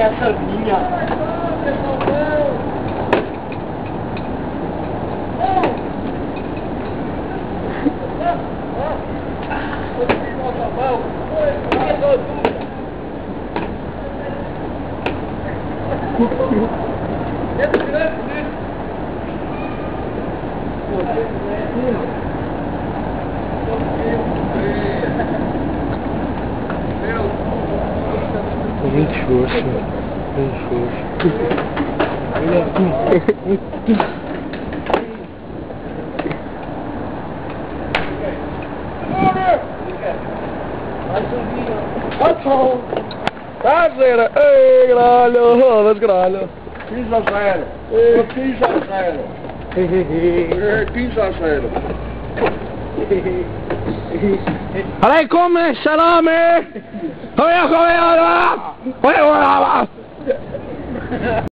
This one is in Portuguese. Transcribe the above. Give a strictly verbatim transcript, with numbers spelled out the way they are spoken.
essa vinha. Muito xoxo, muito xoxo. Olha aqui. Buonasera, ehi grallo, vedi grallo. Pisa zero. Eh, pisa zero. Eh, pisa zero. عليكم السلام. هيا هيا هيا.